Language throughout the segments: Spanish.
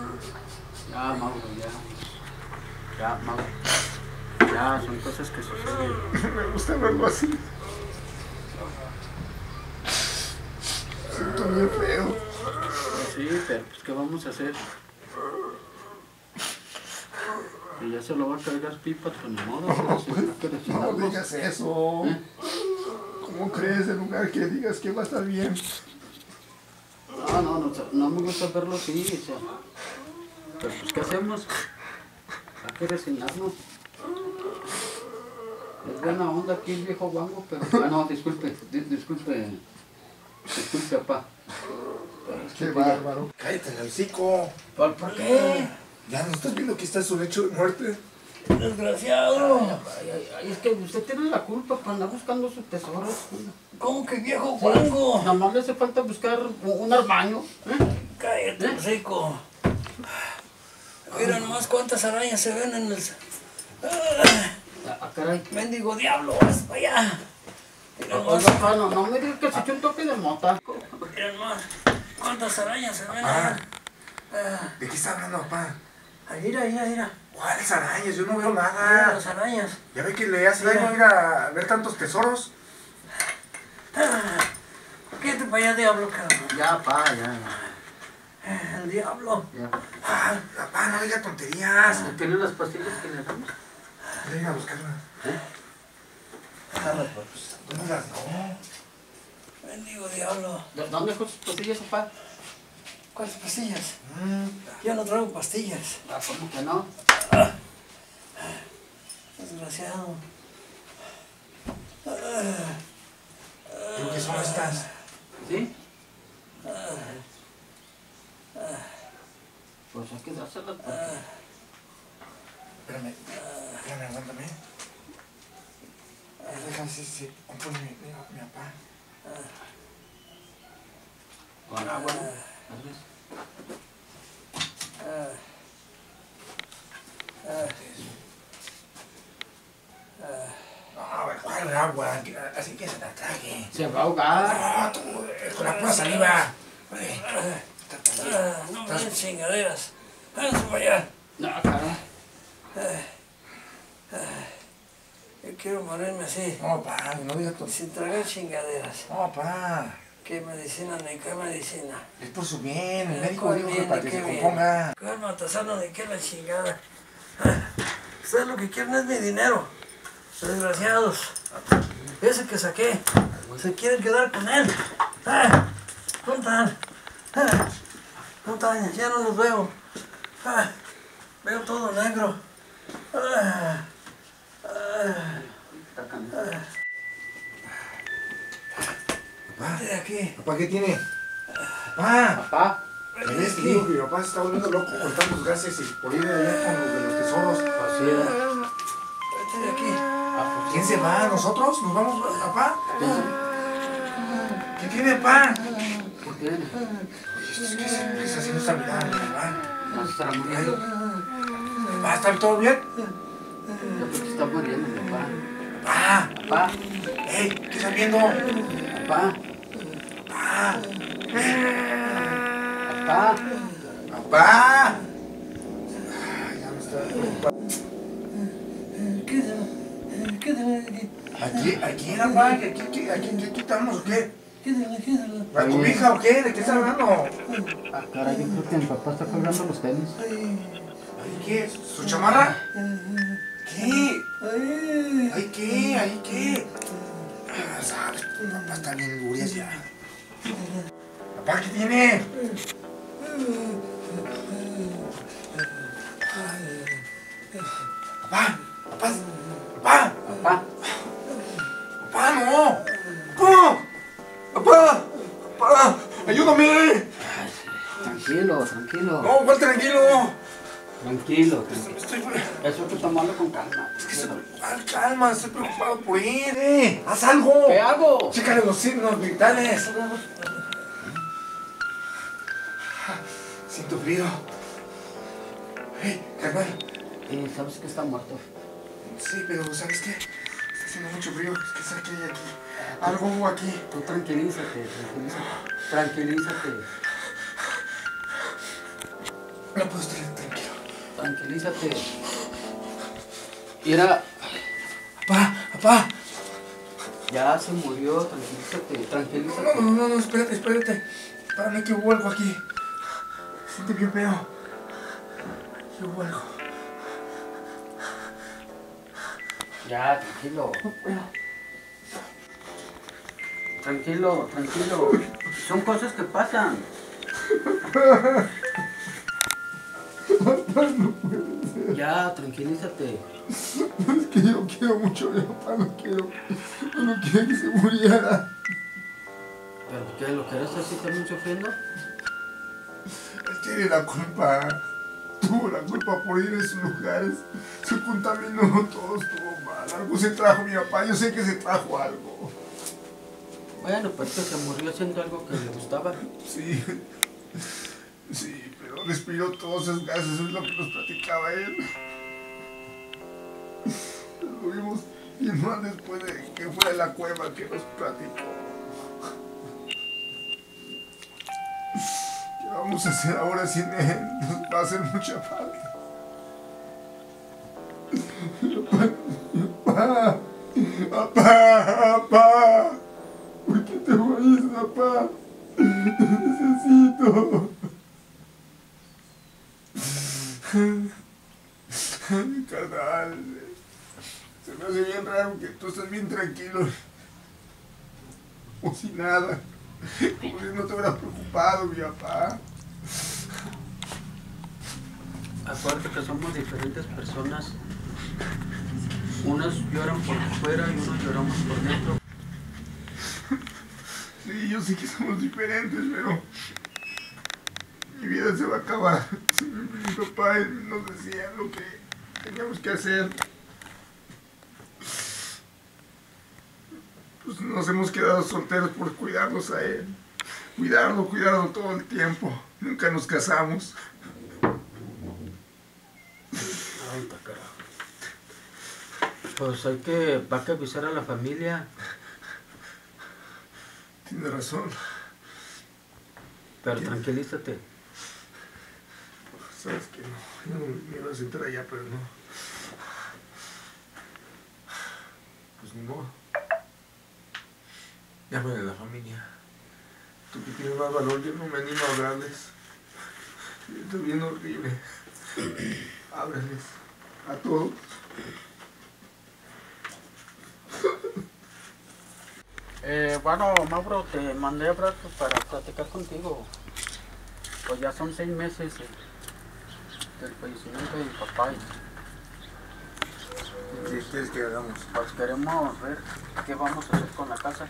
Ya, Mauro, ya. Ya, Mauro. Ya, son cosas que suceden. Me gusta verlo así. Siento bien feo. Sí, pero pues ¿qué vamos a hacer? Que ya se lo va a cargar Pipa, pues ni modo. No digas eso. ¿Eh? ¿Cómo crees? En lugar que digas que va a estar bien. No me gusta verlo así, o sea. Pero pues ¿qué hacemos? Hay que resignarnos. Es buena onda aquí el viejo guango, pero... Ah, no, disculpe, papá. Qué bárbaro. Cállate el hocico. ¿Por qué? Ya no estás viendo que está su lecho de muerte. Desgraciado. Es que usted tiene la culpa para andar buscando sus tesoros. ¿Cómo que viejo guango? Nada más le hace falta buscar un armaño. Cállate, hocico. Mira nomás cuántas arañas se ven en el... Ah, caray. Mendigo diablo, vas para allá. Mira nomás, Oiga, papá, no me digas que se echó un toque de mota. mira nomás cuántas arañas se ven Papá. allá. ¿De qué está hablando, papá? Mira. ¿Cuáles arañas? Yo no veo Mira nada. las arañas. ¿Ya ve que le hace daño ir a ver tantos tesoros? Quédate para allá, diablo, cabrón. Ya, pa, ya. El diablo. Ah, papá, no diga tonterías. ¿Tiene las pastillas que le damos? Voy a ir a buscarlas. ¿Dónde las no? Mendigo diablo. ¿Dónde dejó sus pastillas, papá? ¿Cuáles pastillas? Yo no traigo pastillas. Ah, ¿cómo que no? Desgraciado. Creo que son estas. ¿Sí? Pues hay que dárselas porque... Espérame, aguántame. Déjame si compone mi papá. Con agua, ¿no? No, ¿cuál agua? Así que se la trague. Se va a ahogar. No, tú, con la pura saliva. No me den chingaderas. Háganse para allá. No, caray. Yo quiero morirme así, No, papá, no digas todo. sin tragar chingaderas. No, papá. ¿Qué medicina ni qué medicina? Es por su bien. El médico ¿Cuál dijo que bien, para ni que qué se bien? componga. ¿Cuál matasano de qué la chingada? Ustedes lo que quieren es mi dinero. Desgraciados. Ese que saqué. Se quieren quedar con él. ¿Dónde están? ¿Dónde están? Ya no los veo. Veo todo negro. Papá, Vete de aquí. papá, ¿qué tiene? Papá. Papá. ¿Me ves que digo que mi papá se está volviendo loco cortando los gases y por ir allá con los de los tesoros? Así era. Vete de aquí. ¿Quién se va? ¿Nosotros? ¿Nos vamos, papá? ¿Qué tiene, papá? ¿Por qué? ¿Qué está haciendo esta mirada, papá? No se estará muriendo. ¿Va a estar todo bien? Yo creo que está muriendo, papá. ¡Papá! Papá. ¡Ey! ¿Qué estás viendo? Papá. ¡Papá! Papá. ¡Papá! Ay, ya me está... Quédate aquí. ¿Aquí era, papá? ¿Aquí estamos o qué? Quédate. ¿La cobija o qué? ¿De qué estás hablando? Ah, caray, yo creo que mi papá está colgando los tenis. ¿Ay, qué? ¿Su chamarra? ¿Qué? ¿Ay, qué? ¿Ay, qué? Ah, sabes, tu papá está bien durias ya. ¿Papá, qué tiene? Papá, papá, papá, Papá. papá, no. Papá, papá, papá, ayúdame. Tranquilo. No, ¿cuál tranquilo? Tranquilo. Estoy... Eso hay que tomarlo con calma. Calma, estoy preocupado por ir. ¡Haz algo! ¿Qué hago? Chécale los signos vitales. Siento frío. Carnal. ¿Sabes que está muerto? Sí, pero ¿sabes qué? Está haciendo mucho frío. Es que sabes que hay aquí. Algo hubo aquí. Tú tranquilízate. No puedo estar tranquilo. Tranquilízate. Mira, Papá. ya se murió, tranquilízate. No, espérate. Para mí que hubo algo aquí. Siento bien feo. Que hubo algo. Ya, tranquilo. Tranquilo. Son cosas que pasan. Ya, tranquilízate. Es que yo quiero mucho a mi papá, no quiero que se muriera. ¿Pero qué? ¿Lo querés así también sufriendo? Él tiene la culpa. Tuvo la culpa por ir a esos lugares. Se contaminó, todo estuvo mal. Algo se trajo mi papá, yo sé que se trajo algo. Bueno, pero es que se murió haciendo algo que le gustaba. Sí, pero respiró todos esos gases, es lo que nos platicaba él. Lo vimos y más después de que fue a la cueva que nos platicó. ¿Qué vamos a hacer ahora sin él? Nos va a hacer mucha falta. Papá. ¿Por qué te vayas, papá? Te necesito. Carnal, se me hace bien raro que tú estés bien tranquilo. Como si nada. Como si no te hubieras preocupado, mi papá. Acuérdate que somos diferentes personas. Unos lloran por fuera y unos lloramos por dentro. Sí, yo sé que somos diferentes, pero mi vida se va a acabar. Mi papá nos decía lo que teníamos que hacer. Pues nos hemos quedado solteros por cuidarnos a él. Cuidarlo todo el tiempo. Nunca nos casamos. Ay, carajo. Pues va que avisar a la familia. Tiene razón. Pero tranquilízate. Sabes que no. Yo me iba a sentar allá, pero no. Pues ni modo. Llámale a la familia. Tú que tienes más valor, yo no me animo a hablarles. Estoy bien horrible. Háblales a todos. Bueno, Mauro, te mandé a hablar para platicar contigo. Pues ya son 6 meses del fallecimiento de mi papá. ¿Qué quieres que hagamos? Pues queremos ver qué vamos a hacer con la casa.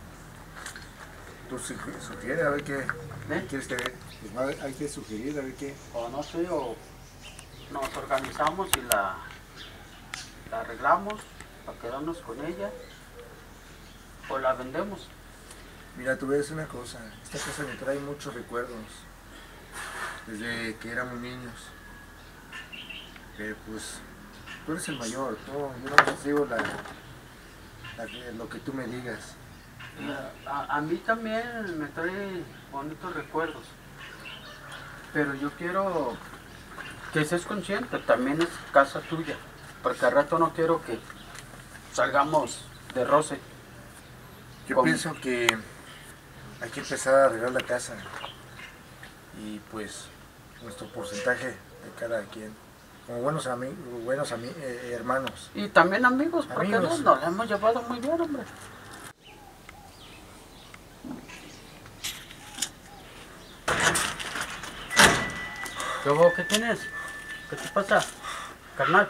Tú sugiere a ver qué quieres que haga. Pues hay que sugerir a ver qué. O no sé, o nos organizamos y la arreglamos para quedarnos con ella. O la vendemos. Mira, tú ves una cosa. Esta casa me trae muchos recuerdos. Desde que éramos niños. Pero pues, tú eres el mayor. Yo no sigo lo que tú me digas. A mí también me trae bonitos recuerdos. Pero yo quiero que seas consciente, también es casa tuya. Porque al rato no quiero que salgamos de roce. Yo pienso que hay que empezar a arreglar la casa. Y pues, nuestro porcentaje de cada quien. Como buenos hermanos. Y también amigos, porque Amigos. nos la hemos llevado muy bien, hombre. ¿Qué tienes? ¿Qué te pasa, carnal?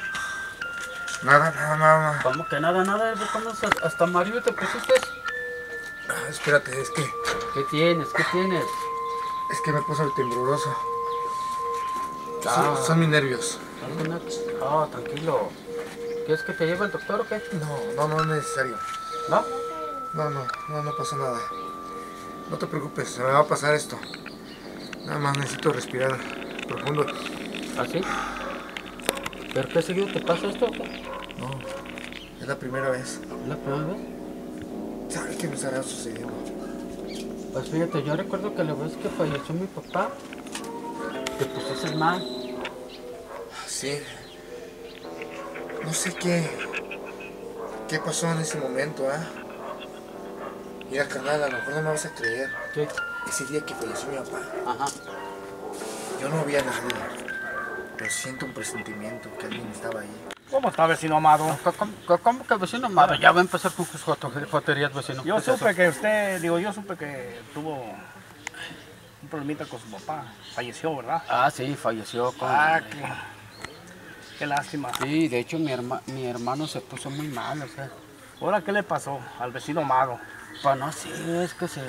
Nada. ¿Cómo que nada? ¿Cómo hasta Mario te pusiste? Espérate, es que ¿Qué tienes? me puso el tembloroso. Ah. Son mis nervios. Tranquilo. ¿Quieres que te lleve el doctor o qué? No es necesario. ¿No? No pasa nada. No te preocupes, se me va a pasar esto. Nada más necesito respirar profundo. ¿Así? ¿Pero qué seguido te pasa esto? No, es la primera vez. ¿Es la primera vez? ¿Sabes qué me estará sucediendo? Pues fíjate, yo recuerdo que la vez que falleció mi papá, te pusiste mal. Sí. No sé qué pasó en ese momento, ¿ah? Mira, carnal, a lo mejor no me vas a creer. ¿Qué? Ese día que falleció mi papá, Ajá. yo no vi a nadie, pero siento un presentimiento que alguien estaba ahí. ¿Cómo está, vecino amado? ¿Cómo que vecino amado? Ya va a empezar con sus joterías, vecino. Yo ¿Qué es supe eso? que usted, yo supe que tuvo un problemita con su papá. Falleció, ¿verdad? Ah, sí, falleció con... Qué lástima. Sí, de hecho mi hermano se puso muy mal, o sea... Ahora, ¿qué le pasó al vecino amado? Pues no sé, es que se...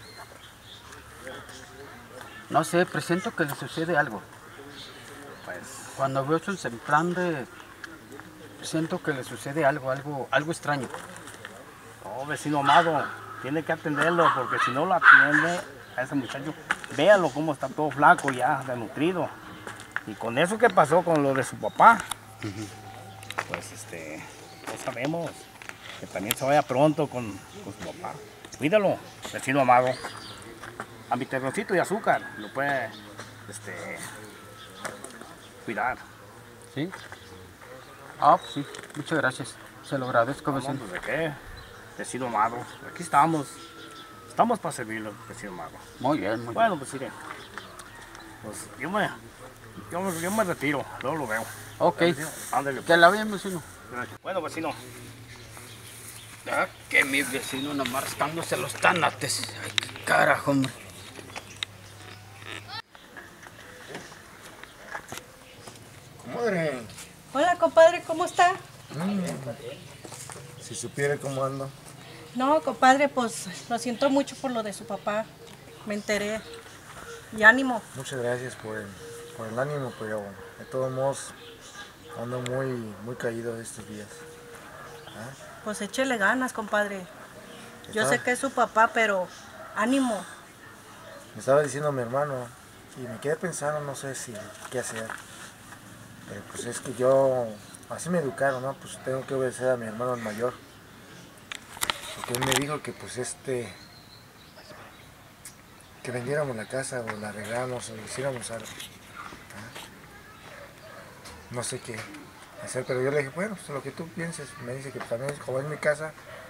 No sé, presiento que le sucede algo. Pues, Cuando veo su semblante, siento que le sucede algo extraño. oh, vecino amado, tiene que atenderlo, porque si no lo atiende a ese muchacho, véalo cómo está todo flaco ya, desnutrido. Y con eso que pasó con lo de su papá, pues no sabemos. Que también se vaya pronto con su papá. Cuídalo, vecino amado. A mi terrocito de azúcar lo puede cuidar. ¿Sí? Ah, pues sí, muchas gracias. Se lo agradezco, No, vecino. pues, ¿de qué? Vecino amado, aquí estamos. Estamos para servirlo, vecino amado. Muy bien, muy Bueno, pues mire. Pues yo me retiro, luego lo veo. bien. Ok, Ándale. que la vean, vecino. Bueno, vecino. Ah, que mi vecino nomás rascándose los tanates. Ay, qué carajo, hombre. Comadre, Hola, compadre, ¿cómo está? si supiera cómo ando. No, compadre, pues lo siento mucho por lo de su papá. Me enteré. Y ánimo. Muchas gracias por el ánimo, pero de todos modos ando muy caído estos días. Pues échele ganas, compadre. Yo Está- sé que es su papá, pero ánimo. Me estaba diciendo mi hermano y me quedé pensando, no sé qué hacer. Pero pues es que yo, así me educaron, ¿no? Pues tengo que obedecer a mi hermano el mayor. Porque él me dijo que pues que vendiéramos la casa o la arregláramos o hiciéramos algo. No sé qué hacer, pero yo le dije, bueno, pues lo que tú pienses. Me dice que también como es mi casa,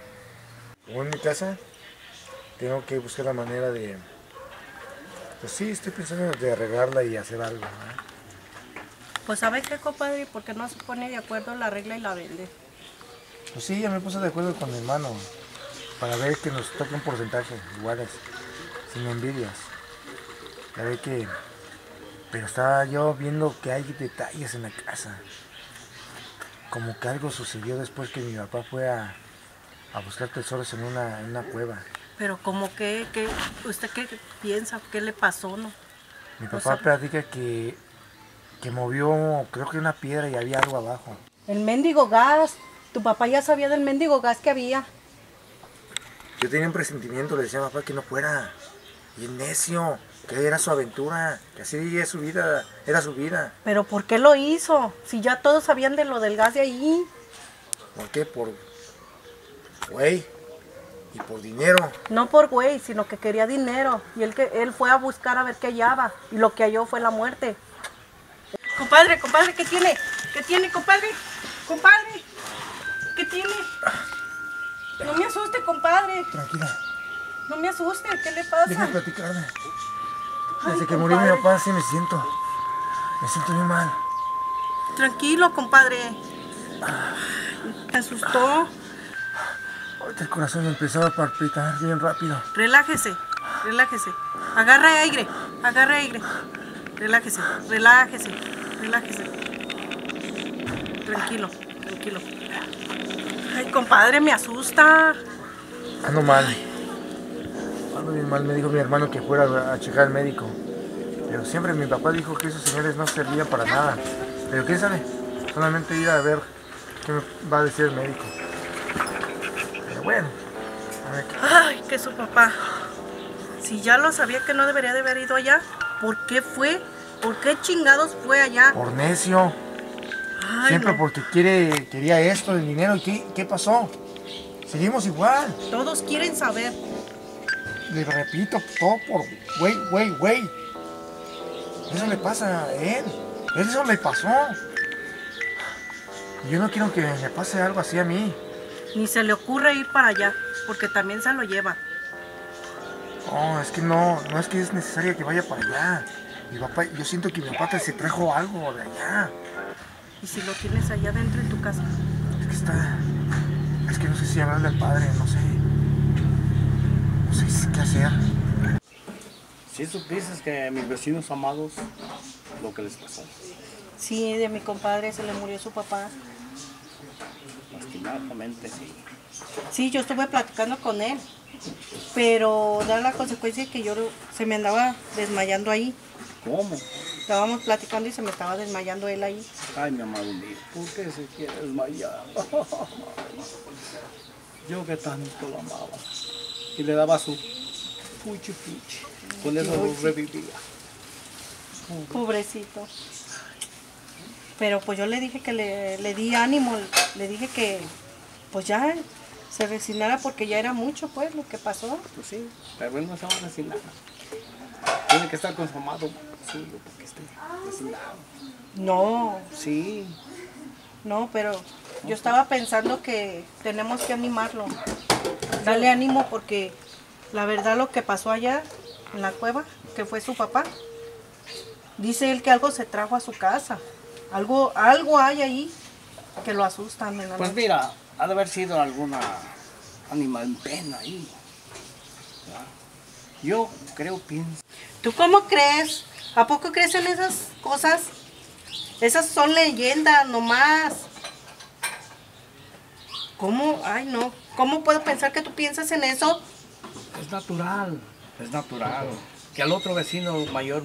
tengo que buscar la manera de, pues sí, estoy pensando de arreglarla y hacer algo, ¿no? Pues ¿sabe qué, compadre? Porque no se pone de acuerdo en la regla y la vende. Pues sí, ya me puse de acuerdo con mi hermano para ver que nos toque un porcentaje iguales, sin envidias. Ya ve que, pero estaba yo viendo que hay detalles en la casa. Como que algo sucedió después que mi papá fue a buscar tesoros en una cueva. Pero como que, ¿usted qué piensa? ¿Qué le pasó, no? Mi Pues, papá platica que movió, creo que una piedra y había algo abajo. El mendigo gas. Tu papá ya sabía del mendigo gas que había. Yo tenía un presentimiento, le decía a papá que no fuera. Y el necio, que era su aventura, que así es su vida, era su vida. Pero ¿por qué lo hizo? Si ya todos sabían de lo del gas de ahí. ¿Por qué? Por güey y por dinero. No por güey, sino que quería dinero. Y él fue a buscar a ver qué hallaba. Y lo que halló fue la muerte. Compadre, ¿qué tiene? ¿Qué tiene, compadre? Compadre, ¿qué tiene? No me asuste, compadre. Tranquila, No me asuste, ¿qué le pasa? déjame platicarme. Ay, Desde que murió mi compadre. papá, sí me siento muy mal. Tranquilo, compadre. Me asustó. Ahorita el corazón me empezaba a palpitar bien rápido. Relájese. Agarre aire. Relájese. Tranquilo. Ay, compadre, me asusta. Ando mal. Ando bien mal, me dijo mi hermano que fuera a checar al médico. Pero siempre mi papá dijo que esos señores no servían para nada. Pero quién sabe, solamente ir a ver qué me va a decir el médico. Pero bueno, a ver qué. Ay, que su papá. Si ya lo sabía que no debería de haber ido allá, ¿por qué fue? ¿Por qué chingados fue allá? Por necio. Ay, Siempre no. porque quería esto, el dinero. ¿Y qué pasó? Seguimos igual. Todos quieren saber. Le repito, todo por güey. Eso le pasa a él. Eso le pasó. Yo no quiero que me pase algo así a mí. Ni se le ocurre ir para allá, porque también se lo lleva. No, es que no es que es necesario que vaya para allá. Mi papá, yo siento que mi papá se trajo algo de allá. ¿Y si lo tienes allá dentro en tu casa? Es que no sé si hablarle al padre, no sé qué hacer. ¿Sí supiste que a mis vecinos amados lo que les pasó? Sí, de mi compadre se le murió su papá. Lastimadamente, sí. Sí, yo estuve platicando con él, pero da la consecuencia que se me andaba desmayando ahí. ¿Cómo? Estábamos platicando y se me estaba desmayando él ahí. Ay, mi amado mío, ¿por qué se quiere desmayar? Yo que tanto lo amaba. Y le daba su puchi. Con eso lo revivía. Pobrecito. Pero pues yo le dije que le di ánimo, le dije que pues ya se resignara porque ya era mucho pues lo que pasó. Pues sí, pero él no se va a resignar. Tiene que estar con su amado suyo porque esté resignado. No, Sí. no, pero yo estaba pensando que tenemos que animarlo, darle ánimo porque la verdad lo que pasó allá en la cueva, que fue su papá, dice él que algo se trajo a su casa, algo hay ahí que lo asustan en la Pues noche. mira, ha de haber sido alguna animal en pena ahí. ¿Verdad? Yo pienso. ¿Tú cómo crees? ¿A poco crees en esas cosas? Esas son leyendas nomás. ¿Cómo? Ay, no. ¿Cómo puedo pensar que tú piensas en eso? Es natural. Que al otro vecino mayor,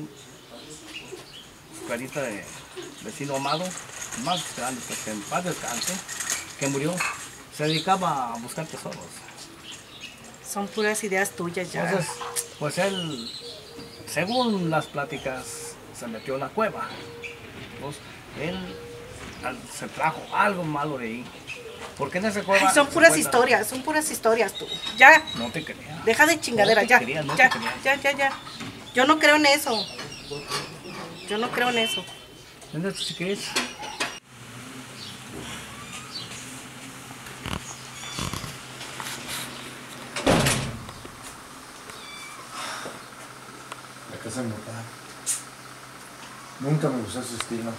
carita de vecino amado, más grande, pues que en paz descanse, que murió, se dedicaba a buscar tesoros. Son puras ideas tuyas ya. Entonces, pues él, según las pláticas, se metió en la cueva. Entonces, él se trajo algo malo de ahí. Porque en esa cueva... Ay, son puras historias tú. Ya, No te creas. deja de chingadera, No te ya. creas, no Ya, te creas. ya. Yo no creo en eso. Yo no creo en eso. Entonces, si crees, La casa de mi papá. Nunca me gustó su estilo.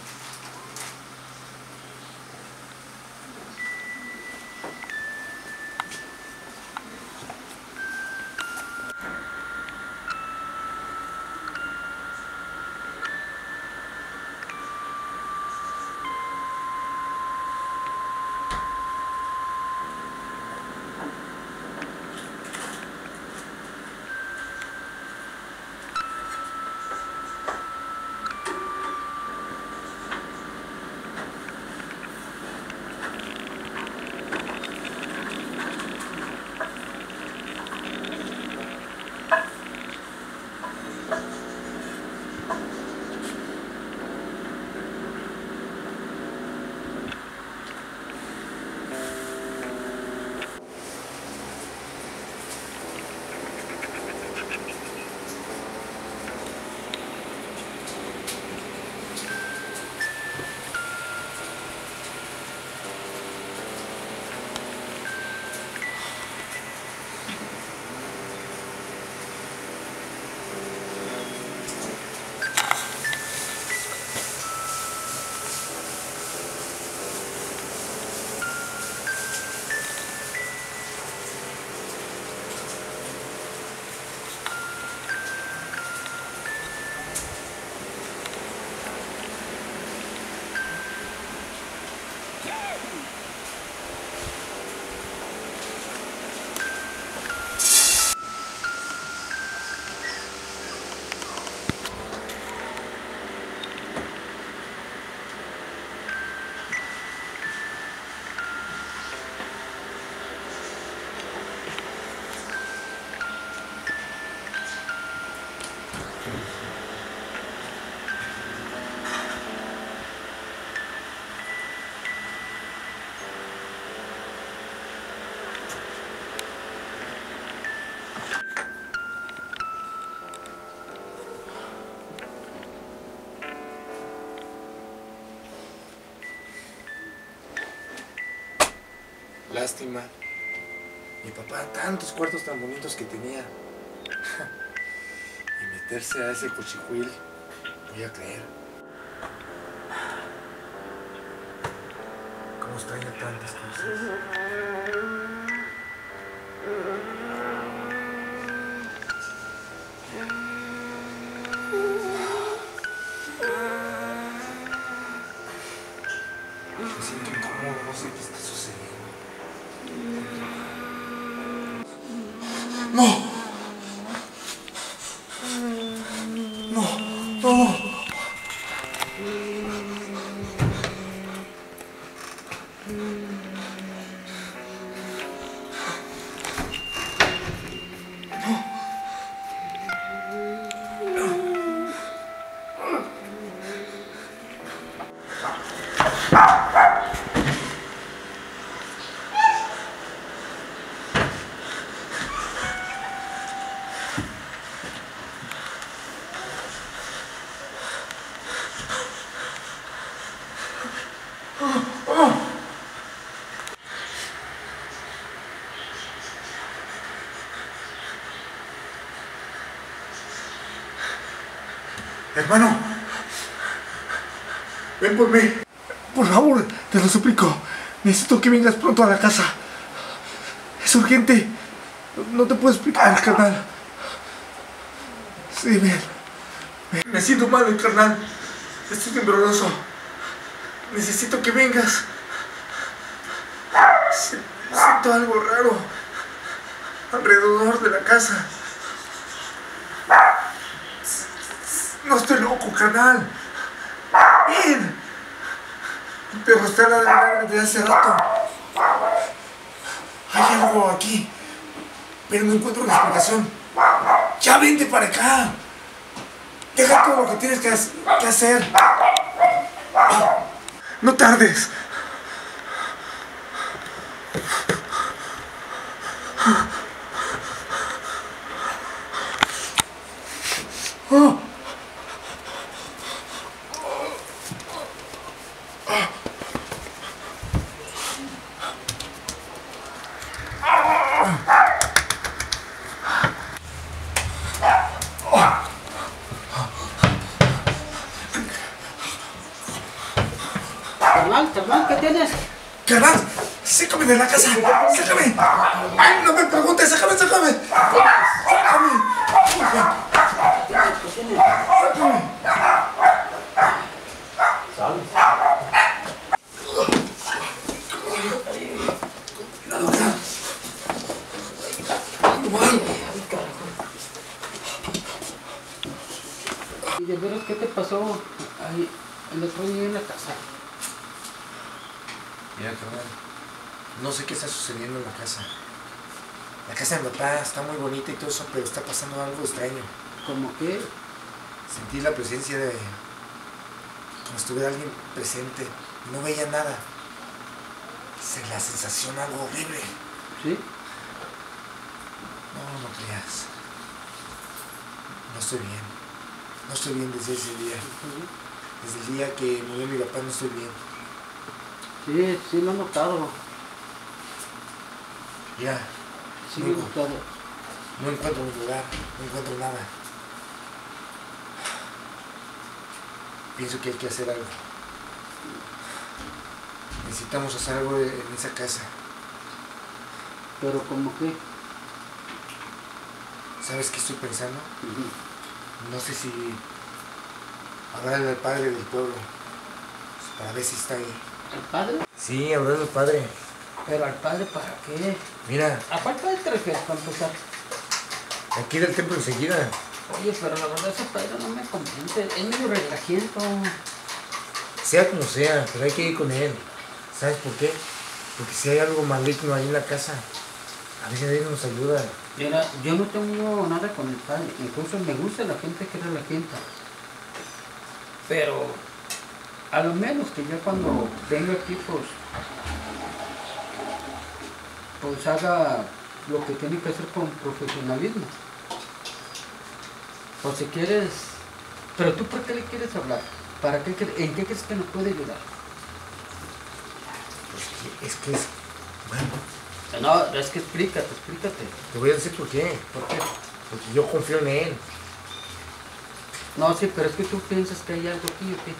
Lástima. Mi papá, tantos cuartos tan bonitos que tenía. Y meterse a ese cochicuil, voy a creer. Cómo extraño tantas cosas. Me siento incómodo, no sé qué está sucediendo. ¡No! ¡No! ¡No! Hermano, ven por mí. Por favor, te lo suplico. Necesito que vengas pronto a la casa. Es urgente. No te puedo explicar, carnal. Sí, ven. Me siento mal, carnal. Estoy tembloroso. Necesito que vengas. Siento algo raro alrededor de la casa. No estoy loco, carnal. Ven. El perro está ladrando desde hace rato. Hay algo aquí, pero no encuentro una explicación. Ya vente para acá. Deja todo lo que tienes que hacer. No tardes. Carnal, ¿qué tienes? Carnal, sácame de la casa. Sácame. Ay, no me preguntes. Sácame. Sácame. ¿Y de veras qué te pasó ahí el otro día en la casa? Mira, carnal, no sé qué está sucediendo en la casa. La casa de mi papá está muy bonita y todo eso, pero está pasando algo extraño. ¿Cómo qué? Sentí la presencia de... como si estuviera alguien presente. No veía nada. La sensación algo horrible. ¿Sí? No creas. No estoy bien. No estoy bien desde ese día. Desde el día que murió mi papá no estoy bien. Sí, lo he notado. Ya. Sí, lo he notado. No encuentro mi lugar, no encuentro nada. Pienso que hay que hacer algo. Necesitamos hacer algo en esa casa. ¿Pero cómo qué? ¿Sabes qué estoy pensando? No sé si hablarle al padre del pueblo para ver si está ahí. ¿Al padre? Sí, hablarle al padre. ¿Pero al padre para qué? Mira, ¿A cuál padre te refieres para empezar? aquí del templo enseguida. Oye, pero la verdad ese padre no me convence, es medio relajiento. Sea como sea, pero hay que ir con él. ¿Sabes por qué? Porque si hay algo maligno ahí en la casa, a veces él nos ayuda. Mira, yo no tengo nada con el padre, incluso me gusta la gente que relajienta. Pero a lo menos que ya cuando venga aquí, pues haga lo que tiene que hacer con profesionalismo. O si quieres... Pero tú, ¿por qué le quieres hablar? ¿Para qué, ¿en qué crees que nos puede ayudar? Pues es que Bueno, No, es que explícate. te voy a decir por qué. ¿Por qué? Porque yo confío en él. No, sí, pero es que tú piensas que hay algo aquí, ¿o qué?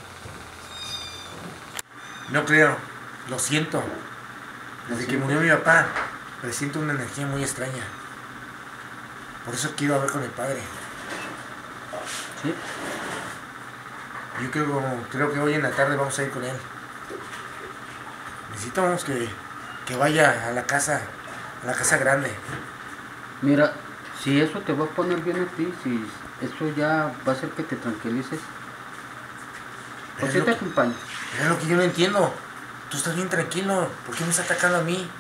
No creo, lo siento. Desde que murió mi papá, presiento una energía muy extraña. Por eso quiero hablar con el padre. Sí. Yo creo que hoy en la tarde vamos a ir con él. Necesitamos que vaya a la casa grande. Mira, si eso te va a poner bien a ti, si eso ya va a hacer que te tranquilices, pues sí te acompaño. Es lo que yo no entiendo. Tú estás bien tranquilo. ¿Por qué me está atacando a mí?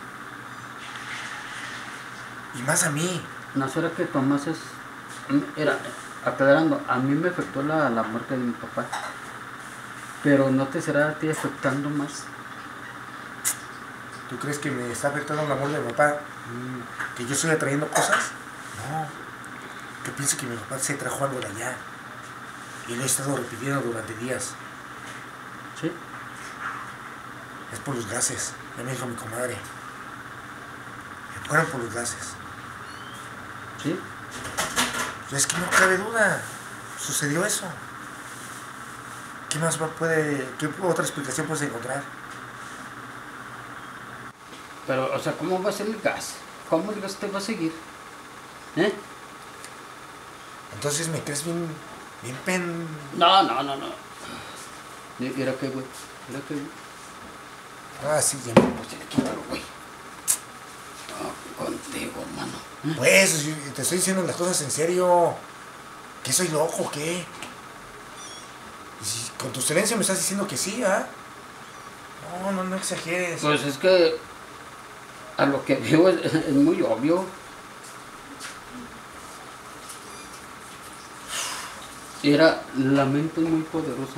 Y más a mí. ¿No será que Tomás es... Era, aclarando, a mí me afectó la muerte de mi papá, pero ¿no te será a ti afectando más? ¿Tú crees que me está afectando la muerte de mi papá? ¿Que yo estoy atrayendo cosas? No. Yo pienso que mi papá se trajo algo de allá. Y lo he estado repitiendo durante días. ¿Sí? Es por los gases. Ya me dijo mi comadre. Fueron por los gases. ¿Sí? Es que no cabe duda. Sucedió eso. ¿Qué más qué otra explicación puedes encontrar? Pero, o sea, ¿cómo va a ser el gas? ¿Cómo el gas te va a seguir? ¿Eh? Entonces me crees bien No. Mira qué güey. Ah, sí, ya. Pues ya le quítalo, güey. No, contigo, mano. Pues, yo te estoy diciendo las cosas en serio. ¿Qué soy loco o qué? Y si con tu silencio me estás diciendo que sí, ¿ah? No exageres. Pues es que a lo que veo es muy obvio. La mente es muy poderosa.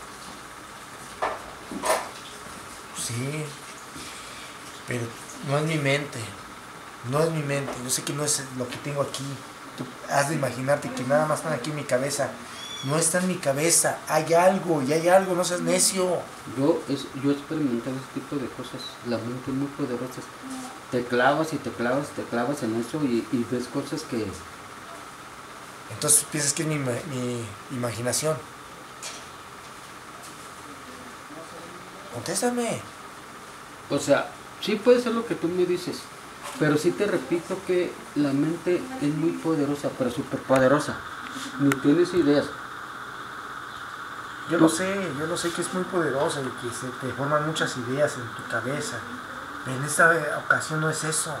Sí, pero no es mi mente. No es mi mente. Yo sé que no es lo que tengo aquí. Tú has de imaginarte que nada más están aquí en mi cabeza. No está en mi cabeza. Hay algo, no seas necio. Yo he experimentado ese tipo de cosas. La mente es muy poderosa. Te clavas en eso y ves cosas que... Entonces piensas que es mi imaginación. Contéstame. O sea, sí puede ser lo que tú me dices, pero sí te repito que la mente es muy poderosa, pero súper poderosa. Ni tienes ideas. Yo lo sé que es muy poderosa y que se te forman muchas ideas en tu cabeza. Pero en esta ocasión no es eso.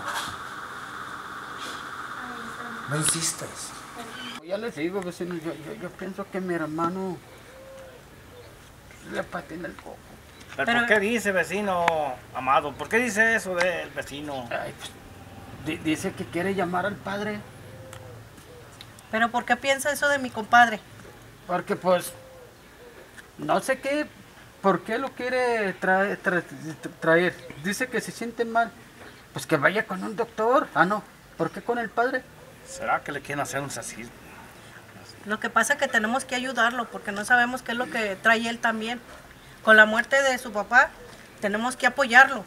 No insistas. Ya les digo, vecino, yo pienso que mi hermano le patina el coco. ¿Pero por qué dice, vecino Amado? ¿Por qué dice eso del vecino? Ay, pues, dice que quiere llamar al padre. ¿Pero por qué piensa eso de mi compadre? Porque pues, no sé qué, por qué lo quiere traer. Dice que se siente mal, pues que vaya con un doctor. Ah, no, ¿por qué con el padre? ¿Será que le quieren hacer un sacismo? Lo que pasa es que tenemos que ayudarlo porque no sabemos qué es lo que trae él también. Con la muerte de su papá, tenemos que apoyarlo.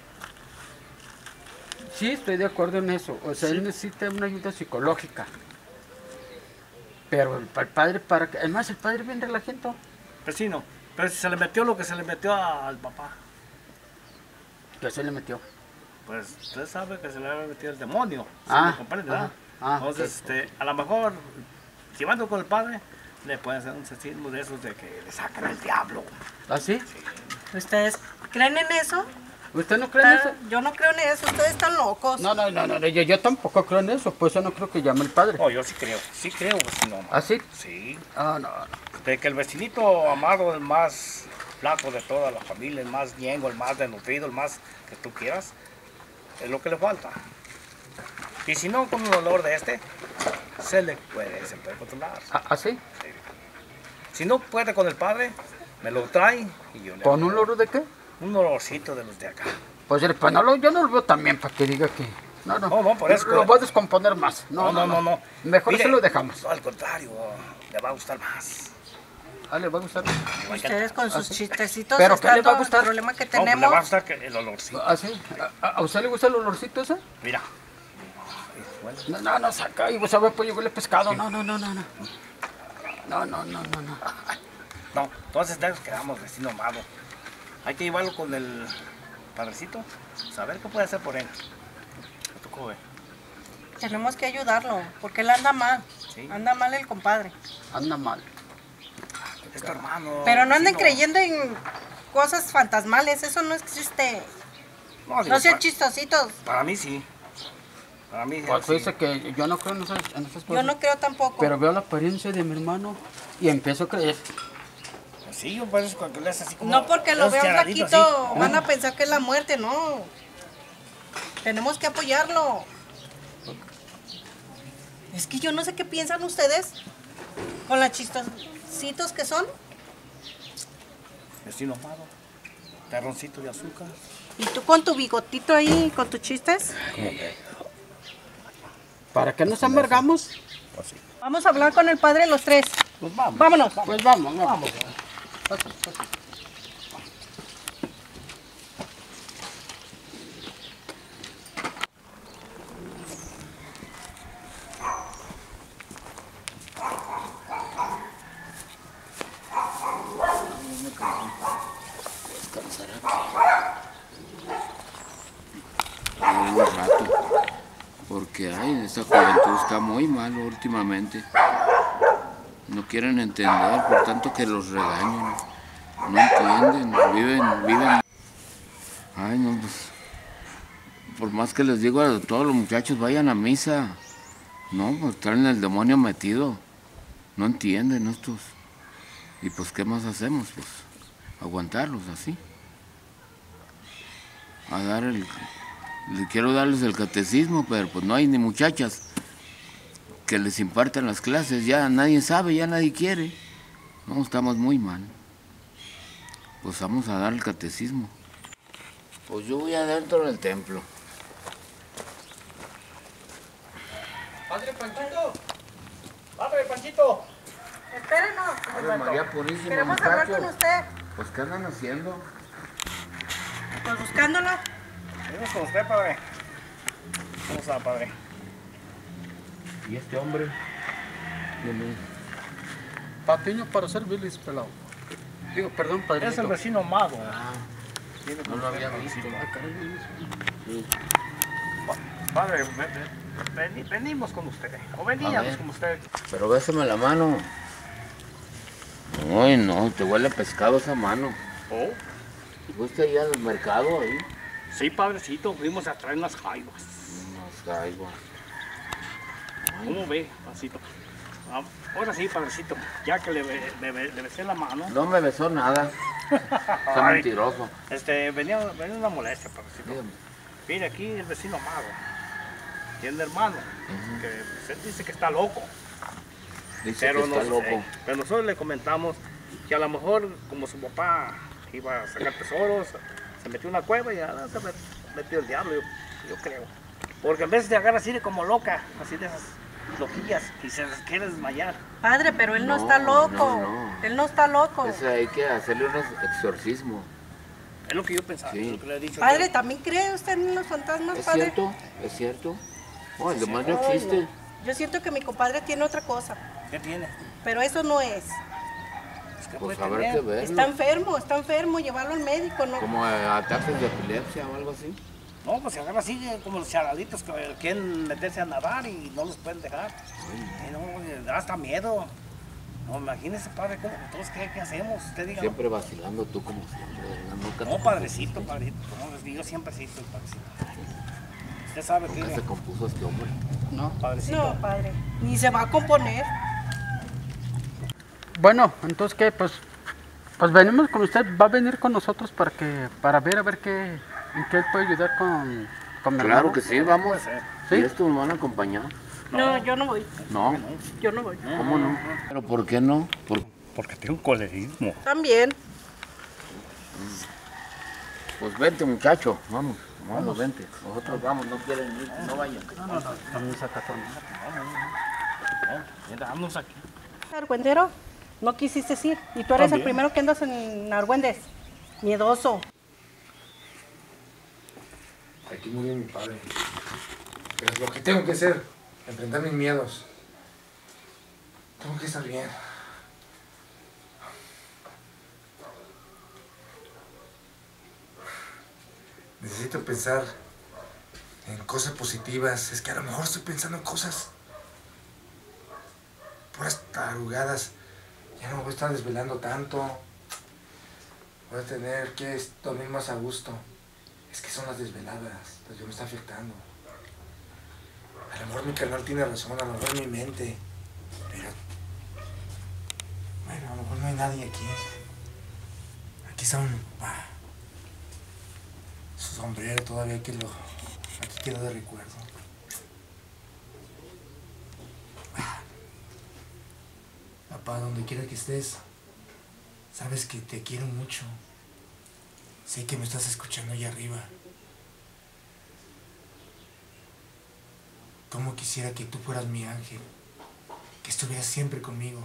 Sí, estoy de acuerdo en eso. O sea, él necesita una ayuda psicológica. Pero el padre, además el padre es bien relajento. Vecino, pero si se le metió lo que se le metió al papá, ¿Qué se le metió? pues usted sabe que se le había metido el demonio. Ah, ¿Sí me comprende, verdad? Entonces, ok. a lo mejor, llevando con el padre, le pueden hacer un sacismo de esos de que le sacan al diablo. ¿Ah, sí? ¿Ustedes creen en eso? ¿Usted no cree en eso? Yo no creo en eso, ustedes están locos. No, yo tampoco creo en eso, por eso no creo que llame el padre. Oh, yo sí creo, vecino. ¿Ah, sí? Sí. Ah, no. De que el vecinito Amado, el más flaco de toda la familia, el más ñengo, el más desnutrido, el más que tú quieras, es lo que le falta. Y si no, con un olor de se puede controlar. ¿Ah, sí? Si no puede con el padre, me lo trae y yo le ¿Con un loro de qué? un olorcito de los de acá. Pues yo no lo veo también para que diga que... No, por eso. Lo voy a descomponer más. No. Mejor Mire, se lo dejamos. No, al contrario, le va a gustar más. le va a gustar. Ustedes con sus chistecitos, ¿Pero es qué le va a tanto gustar? el problema que No, pues le tenemos. va a gustar el olorcito. ¿Ah, sí? ¿A usted le gusta el olorcito ese? Mira. No, saca. Y vos a ver, pues huele pescado. No. No. No, entonces nos quedamos vecino malo. Hay que llevarlo con el padrecito. Saber qué puede hacer por él. Me tocó ver. Tenemos que ayudarlo, porque él anda mal. Sí. Anda mal el compadre. Anda mal. Es tu hermano. Pero no anden vecino. creyendo en cosas fantasmales, eso no existe. No, digo, No sean chistositos. para mí sí. Para mí Pues sí. dice que yo no creo en esas Yo cosas. no creo tampoco. Pero veo la apariencia de mi hermano y empiezo a creer. Sí, yo por eso cuando le hace así como... No porque lo esos vean charaditos flaquito, así. van a pensar que es la muerte, no. Tenemos que apoyarlo. Es que yo no sé qué piensan ustedes con las chistositos que son. Vecino malo. Terroncito de azúcar. Y tú con tu bigotito ahí, con tus chistes. ¿Para qué nos amargamos? Pues sí. Vamos a hablar con el padre los tres. Pues vamos. Vámonos. Pues vamos. Un rato, porque ay, esta juventud está muy mal últimamente. No quieren entender, por tanto que los regañan. No entienden, viven. Ay, no, pues, por más que les digo a todos los muchachos, vayan a misa. No, pues traen el demonio metido. No entienden estos. Y pues, ¿qué más hacemos? Pues, aguantarlos así. Quiero darles el catecismo, pero pues no hay ni muchachas que les impartan las clases. Ya nadie sabe, ya nadie quiere. No, estamos muy mal. Pues vamos a dar el catecismo. Pues yo voy adentro del templo. Padre Panchito. Padre Panchito. Espérenos. Ave María Purísima, Queremos hablar con muchachos. usted. Pues, ¿qué andan haciendo? Pues buscándolo. Venimos con usted, padre. ¿Cómo está, padre? ¿Y este hombre? Patiño para servirles, pelado. Digo, perdón, Es padrecito. el vecino mago. Viene No con lo usted, había visto. padrecito. Padre, venimos con usted. O A veníamos ver. con usted. Pero bésame la mano. Ay, no, te huele a pescado esa mano. Oh, ¿Fuiste ahí al mercado ahí? sí, padrecito. Fuimos a traer unas jaivas. Unos gaibas. ¿Cómo ve, padrecito? Ahora sí, padrecito. Ya que le besé la mano. No me besó nada. Está Ay. mentiroso. Venía una molestia, padrecito. Dígame. Mire, aquí el vecino mago. Tiene hermano. Que él dice que está loco. Dice que está loco. Pero nosotros le comentamos que a lo mejor, como su papá iba a sacar tesoros, se metió en una cueva y ya se metió el diablo, yo creo. Porque en vez de agarrar así de como loca, así de esas loquillas, y se quiere desmayar. Padre, pero él no, No, está loco. no. Él no está loco. Ese hay que hacerle un exorcismo. Es lo que yo pensaba, Sí. es lo que le he dicho. Padre, ¿también cree usted en los fantasmas, ¿Es padre? cierto? ¿Es cierto? Oh, el demonio existe. Yo siento que mi compadre tiene otra cosa, ¿Qué tiene? pero eso no es. Es que Pues puede habrá tener. que verlo. Está enfermo, llevarlo al médico, ¿no? Como ataques de epilepsia o algo así. No, pues se agarra así como los charaditos que quieren meterse a nadar y no los pueden dejar. No, da hasta miedo. No, imagínese, padre, ¿cómo? Entonces, ¿qué hacemos? Usted diga. Siempre vacilando tú como siempre. ¿Verdad? Nunca No, te- padrecito, padrecito. Como les digo, siempre sí soy padrecito. Usted sabe Nunca que se compuso este hombre. No. padrecito. No, padre, ni se va a componer. Bueno, entonces, ¿qué? Pues venimos con usted. Va a venir con nosotros para ver a ver en qué él puede ayudar con mi Claro hermano. que sí, vamos. ¿Sí? ¿Y esto me van a acompañar? No, yo no voy, No. yo no voy. ¿Cómo no? ¿Pero por qué no? Porque tengo un colerismo. También. Pues vente, muchacho. Vamos, vente. Nosotros vamos, no quieren ir, no vayan. A mí sacatón. Vámonos aquí. Argüendero, No quisiste ir. Y tú eres También. el primero que andas en Argüendes. Miedoso. Aquí murió mi padre. Pero es lo que tengo que hacer. Enfrentar mis miedos. Tengo que estar bien. Necesito pensar en cosas positivas. Es que a lo mejor estoy pensando en cosas puras tarugadas. Ya no me voy a estar desvelando tanto. Voy a tener que dormir más a gusto. Es que son las desveladas. Pues yo me está afectando. A lo mejor mi carnal tiene razón, a lo mejor mi mente. Pero bueno, a lo mejor no hay nadie aquí. Aquí está un papá. Su sombrero todavía aquí quedó de recuerdo. Papá, donde quiera que estés, sabes que te quiero mucho. Sé que me estás escuchando allá arriba. Cómo quisiera que tú fueras mi ángel, que estuvieras siempre conmigo.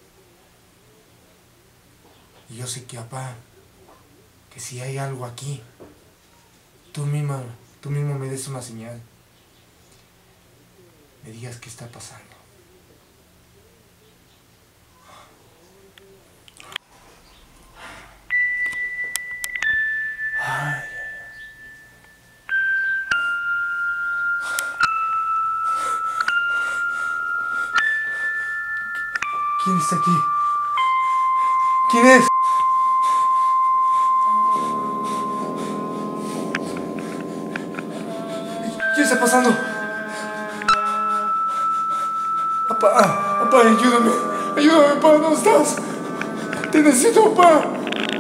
Y yo sé que, papá, que si hay algo aquí, tú mismo me des una señal. Me digas qué está pasando. ¿Quién está aquí? ¿Quién es? ¿Qué está pasando? Papá, ayúdame. Ayúdame, papá, ¿dónde estás? Te necesito, papá.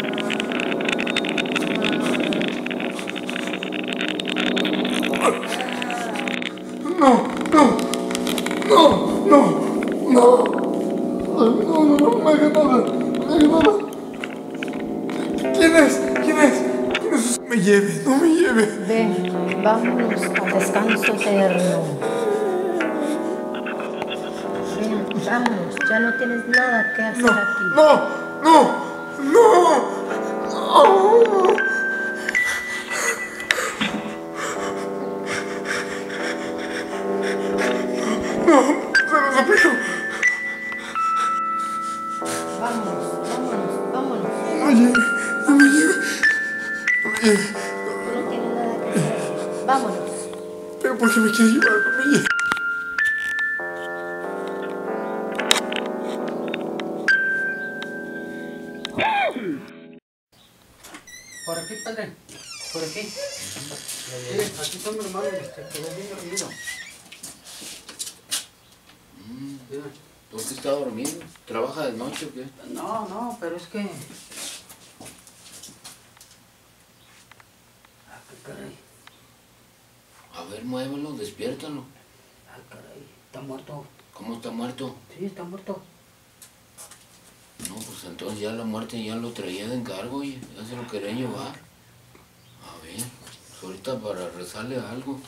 No me hagas nada. No me hagas nada. ¿Quién es? Me lleve, no me lleve. Ven, vámonos al descanso eterno. Ven, vámonos, ya no tienes nada que hacer aquí. No. Vámonos. No me lleve. Tú no tienes nada que hacer. Vámonos. ¿Pero por qué me quieres llevar? No me lleve. Por aquí, padre. Por aquí. Sí, aquí está mi hermano. Quedó bien dormido. ¿Por qué está dormido? ¿Trabaja de noche o qué? No, pero es que... qué caray. A ver, muévelo, despiértalo. Caray, está muerto. ¿Cómo está muerto? Sí, está muerto. No, pues entonces ya la muerte ya lo traía de encargo y ya se lo quería llevar. A ver, pues ahorita para rezarle algo.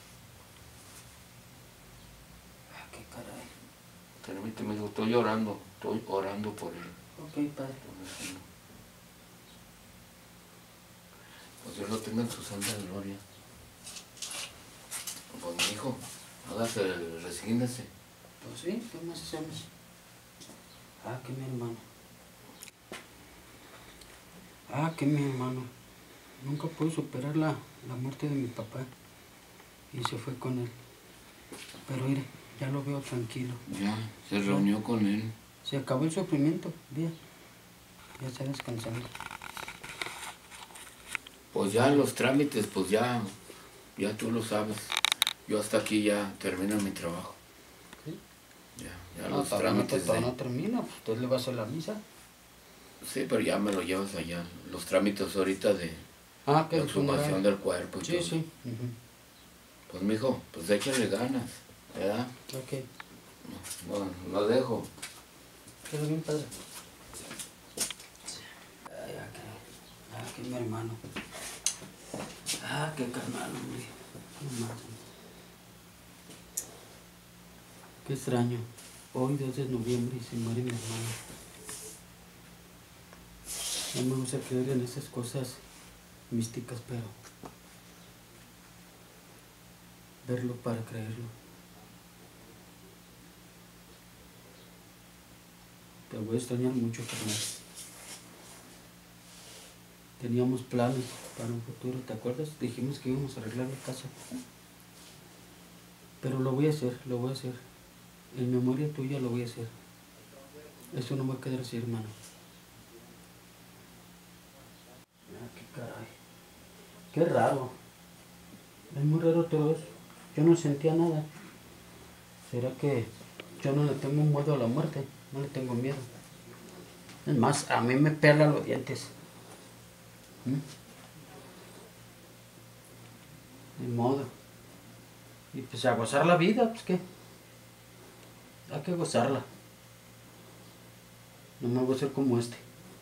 Qué caray. Permíteme, hijo, estoy orando por él. Ok, padre. Pues Dios lo tenga en su santa gloria. Pues mi hijo, hágase, resígnese. Pues sí, ¿qué más hacemos? Que mi hermano. Que mi hermano. Nunca pude superar la muerte de mi papá. Y se fue con él. Pero mire, ya lo veo tranquilo. Ya, se reunió con él. Se acabó el sufrimiento, vea. Ya está descansando. Pues ya los trámites, pues ya tú lo sabes. Yo hasta aquí ya termino mi trabajo. ¿Sí? Ya los trámites no termina, pues usted le va a hacer la misa. Sí, pero ya me lo llevas allá. Los trámites ahorita de Que la exhumación del cuerpo y Sí, todo. sí. Pues mijo, pues échale ganas, ¿verdad? Ok. Bueno, lo dejo. Quedó bien, padre. Que mi hermano. Qué carnal, hombre. No más. Qué extraño. Hoy, 2 de noviembre, se muere mi hermano. No me gusta creer en esas cosas místicas, pero verlo para creerlo. Te voy a extrañar mucho, carnal. Teníamos planes para un futuro, ¿te acuerdas? Dijimos que íbamos a arreglar la casa. Pero lo voy a hacer, lo voy a hacer. En memoria tuya lo voy a hacer. Eso no va a quedar así, hermano. Ah, qué caray. Qué raro. Es muy raro todo eso. Yo no sentía nada. ¿Será que yo no le tengo miedo a la muerte? No le tengo miedo. Es más, a mí me pelan los dientes. De modo. Y pues a gozar la vida, pues qué. Hay que gozarla. No me voy a ser como este.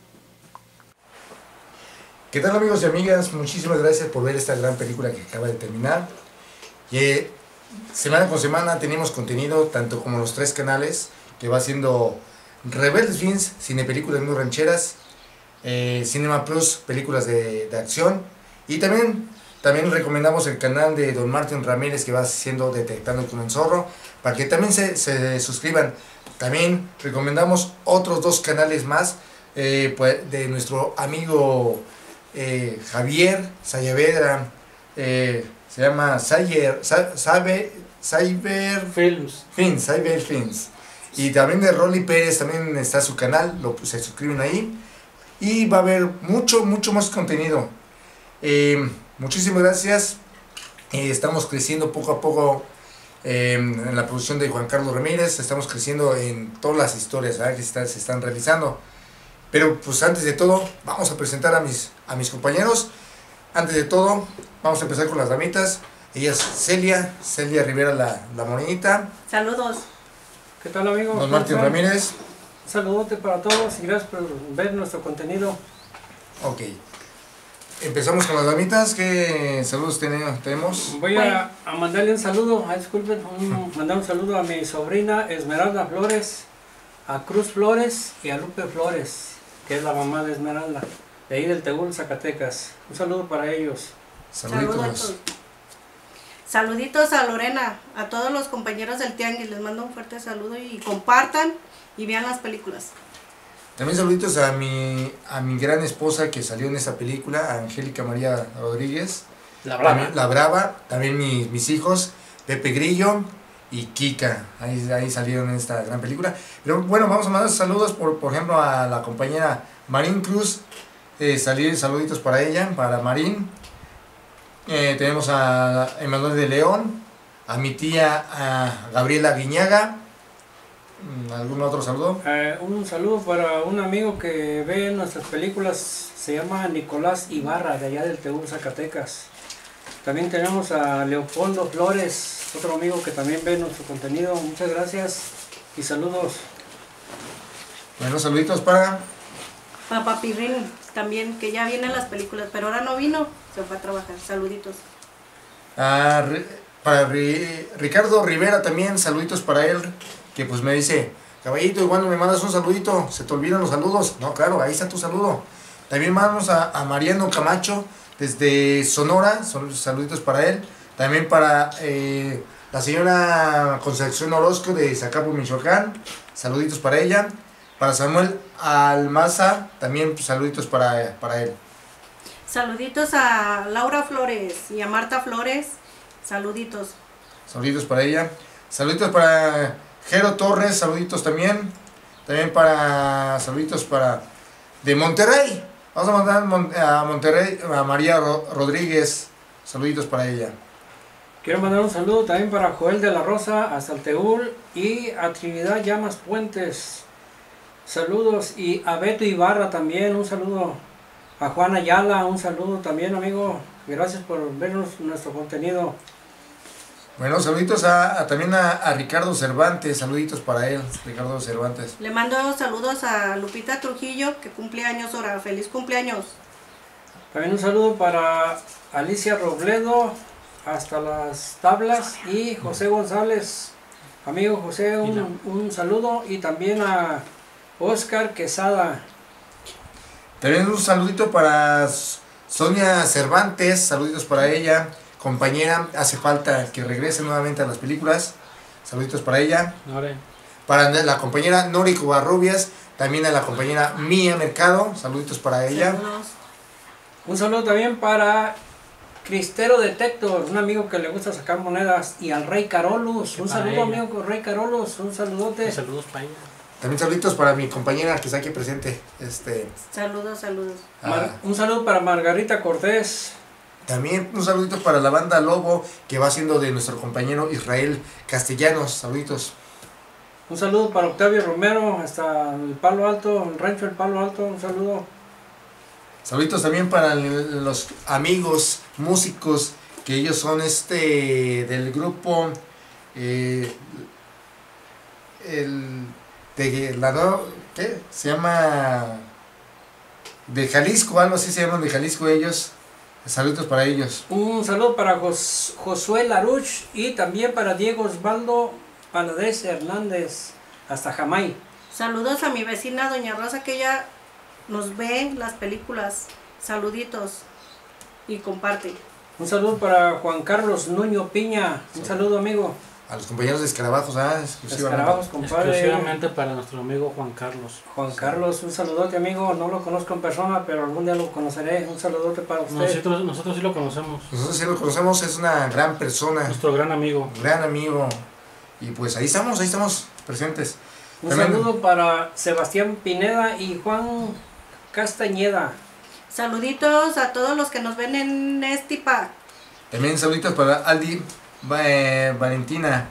¿Qué tal, amigos y amigas? Muchísimas gracias por ver esta gran película que acaba de terminar. Y semana con semana tenemos contenido, tanto como los 3 canales, que va siendo Rebeldes Films, Cine Películas Muy Rancheras, Cinema Plus, películas de acción. Y también recomendamos el canal de Don Martín Ramírez, que va siendo Detectando con el Zorro, para que también se suscriban. También recomendamos otros 2 canales más, pues, de nuestro amigo Javier Sayavedra, se llama Cyber Films. Y también de Rolly Pérez, también está su canal, se suscriben ahí. Y va a haber mucho más contenido. Muchísimas gracias. Estamos creciendo poco a poco en la producción de Juan Carlos Ramírez. Estamos creciendo en todas las historias, ¿verdad?, que se están realizando. Pero pues antes de todo, vamos a presentar a mis compañeros. Antes de todo, vamos a empezar con las damitas. Ella es Celia Rivera, la morenita. Saludos. ¿Qué tal, amigo? Don Martín Ramírez. Un saludote para todos y gracias por ver nuestro contenido. Ok. Empezamos con las damitas. ¿Qué saludos tenemos? Voy a mandarle un saludo, disculpen, mandar un saludo a mi sobrina Esmeralda Flores, a Cruz Flores y a Lupe Flores, que es la mamá de Esmeralda, de ahí del Tegul, Zacatecas. Un saludo para ellos. Saluditos. Saluditos a Lorena, a todos los compañeros del Tianguis, les mando un fuerte saludo y compartan y vean las películas. También saluditos a mi gran esposa que salió en esta película, a Angélica María Rodríguez. La Brava. También, la Brava. También mis hijos, Pepe Grillo y Kika. Ahí salieron en esta gran película. Pero bueno, vamos a mandar saludos, por ejemplo, a la compañera Marín Cruz. Saluditos para ella, para Marín. Tenemos a Emanuel de León, a mi tía Gabriela Guiñaga. ¿Algún otro saludo? Un saludo para un amigo que ve nuestras películas, se llama Nicolás Ibarra, de allá del Tegul, Zacatecas. También tenemos a Leopoldo Flores, otro amigo que también ve nuestro contenido. Muchas gracias y saludos. Bueno, saluditos para Papi Rini, también, que ya viene a las películas, pero ahora no vino, se fue a trabajar. Saluditos. para Ricardo Rivera también, saluditos para él, que pues me dice, caballito, igual me mandas un saludito, se te olvidan los saludos. No, claro, ahí está tu saludo. También mandamos a Mariano Camacho desde Sonora, saluditos para él. También para la señora Concepción Orozco de Zacapu, Michoacán, saluditos para ella. Para Samuel Almaza, también pues, saluditos para él. Saluditos a Laura Flores y a Marta Flores, saluditos. Saluditos para ella. Saluditos para Jero Torres, saluditos también. También saluditos para de Monterrey. Vamos a mandar a Monterrey a María Rodríguez, saluditos para ella. Quiero mandar un saludo también para Joel de la Rosa, hasta el Tegul, y a Trinidad Llamas Puentes. Saludos, y a Beto Ibarra también, un saludo. A Juan Ayala, un saludo también, amigo. Gracias por vernos nuestro contenido. Bueno, saluditos también a Ricardo Cervantes, saluditos para él, Ricardo Cervantes. Le mando saludos a Lupita Trujillo, que cumple años ahora. ¡Feliz cumpleaños! También un saludo para Alicia Robledo, hasta las tablas, y José González. Amigo José, un saludo, y también a Oscar Quesada. También un saludito para Sonia Cervantes, saluditos para ella, compañera, hace falta que regrese nuevamente a las películas, saluditos para ella. Para la compañera Nori Covarrubias, también a la compañera Mía Mercado, saluditos para ella. Saludos. Un saludo también para Cristero Detector, un amigo que le gusta sacar monedas, y al Rey Carolus. Un saludo, amigo Rey Carolus, un saludote. Saludos para ella. También saluditos para mi compañera que está aquí presente. Saludos. Un saludo para Margarita Cortés. También un saludito para la banda Lobo, que va siendo de nuestro compañero Israel Castellanos, saluditos. Un saludo para Octavio Romero, hasta el Palo Alto, el rancho del Palo Alto, un saludo. Saluditos también para los amigos músicos, que ellos son del grupo ¿qué? Se llama de Jalisco, algo así se llaman, de Jalisco ellos. Saludos para ellos. Un saludo para Josué Laruch y también para Diego Osvaldo Paladés Hernández, hasta Jamay. Saludos a mi vecina Doña Rosa, que ella nos ve las películas. Saluditos y comparte. Un saludo para Juan Carlos Nuño Piña. Un saludo, amigo. A los compañeros de Escarabajos, Escarabajos, compadre. Exclusivamente para nuestro amigo Juan Carlos. Juan Carlos, un saludote, amigo. No lo conozco en persona, pero algún día lo conoceré. Un saludote para usted. Nosotros sí lo conocemos. Nosotros sí lo conocemos, es una gran persona. Nuestro gran amigo. Gran amigo. Y pues ahí estamos presentes. Un saludo para Sebastián Pineda y Juan Castañeda. Saluditos a todos los que nos ven en Estipa. También saluditos para Aldi Valentina.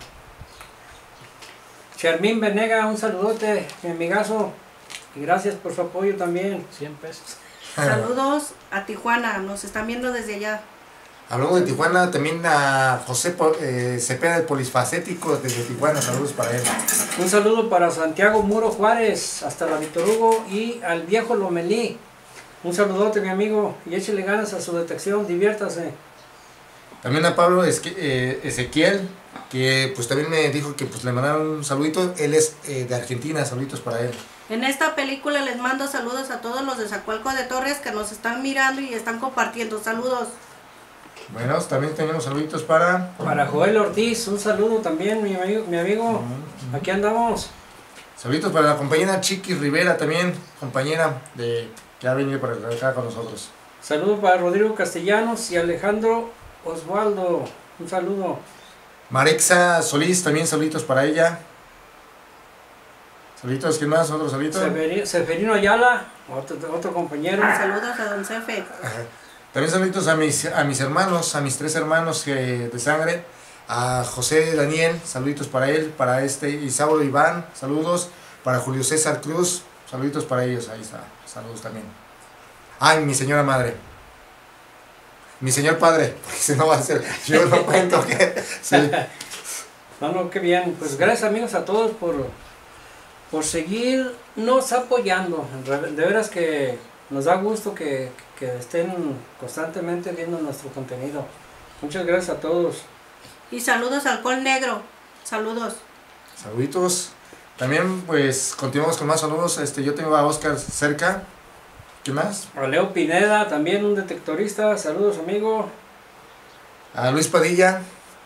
Charmín Venega, un saludote, mi amigazo. Y gracias por su apoyo también. 100 pesos. Saludos a Tijuana, nos están viendo desde allá. Hablamos de Tijuana, también a José Cepeda, el polifacético desde Tijuana, saludos para él. Un saludo para Santiago Muro Juárez, hasta la Víctor Hugo, y al viejo Lomelí. Un saludote, mi amigo, y échele ganas a su detección, diviértase. También a Pablo Ezequiel, que pues también me dijo que pues le mandaron un saludito, él es de Argentina, saluditos para él. En esta película les mando saludos a todos los de Zacualco de Torres que nos están mirando y están compartiendo. Saludos. Bueno, también tenemos saluditos para Joel Ortiz, un saludo también, mi amigo. Aquí andamos. Saluditos para la compañera Chiqui Rivera, también compañera que ha venido para acá con nosotros. Saludos para Rodrigo Castellanos y Alejandro Osvaldo, un saludo. Marexa Solís, también saluditos para ella. Saluditos, ¿quién más? ¿Otro saludito? Seferino Ayala, otro compañero. Saludos a don Cefe. También saluditos a mis hermanos, a mis 3 hermanos de sangre. A José Daniel, saluditos para él, para Isauro Iván, saludos. Para Julio César Cruz, saluditos para ellos, ahí está, saludos también. Ay, mi señora madre. Mi señor padre, porque si no va a ser, yo no cuento que... Sí. No, qué bien. Pues gracias, amigos, a todos por seguirnos apoyando. De veras que nos da gusto que estén constantemente viendo nuestro contenido. Muchas gracias a todos. Y saludos al Col Negro. Saludos. Saluditos. También pues continuamos con más saludos. Yo tengo a Oscar cerca. ¿Qué más? A Leo Pineda, también un detectorista. Saludos, amigo. A Luis Padilla.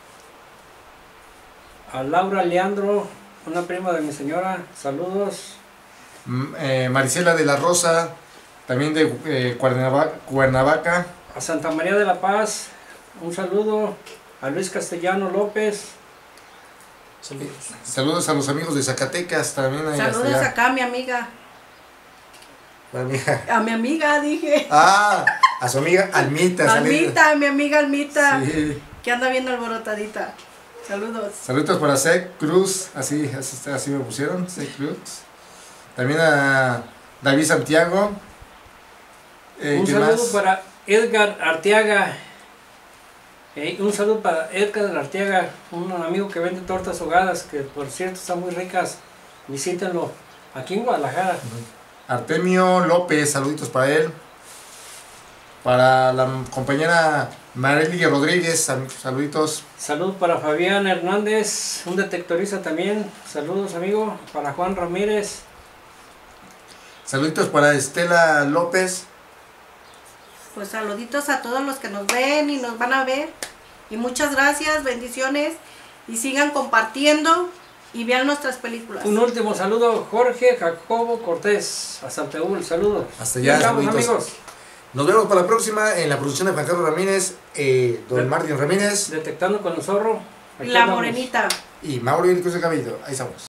A Laura Leandro, una prima de mi señora. Saludos. Marisela de la Rosa, también de Cuernavaca. A Santa María de la Paz, un saludo. A Luis Castellano López. Saludos a los amigos de Zacatecas también. Saludos acá a mi amiga. A mi amiga, dije. Ah, a su amiga Almita. Almita, mi amiga Almita. Sí. Que anda bien alborotadita. Saludos. Saludos para Sec Cruz, así me pusieron, Sec Cruz. También a David Santiago. Un saludo para Edgar Arteaga. Un saludo para Edgar Arteaga, un amigo que vende tortas ahogadas, que por cierto están muy ricas. Visítenlo aquí en Guadalajara. Artemio López, saluditos para él. Para la compañera Marely Rodríguez, saluditos. Saludos para Fabián Hernández, un detectorista también. Saludos, amigo. Para Juan Ramírez. Saluditos para Estela López. Pues saluditos a todos los que nos ven y nos van a ver. Y muchas gracias, bendiciones. Y sigan compartiendo y vean nuestras películas. Un último saludo, Jorge Jacobo Cortés. Hasta Teúl, saludos. Hasta allá, saluditos. Amigos. Nos vemos para la próxima en la producción de Juan Carlos Ramírez, don Martín Ramírez. Detectando con el zorro. Y la morenita. Y Mauro y el Cruz de Cabello. Ahí estamos.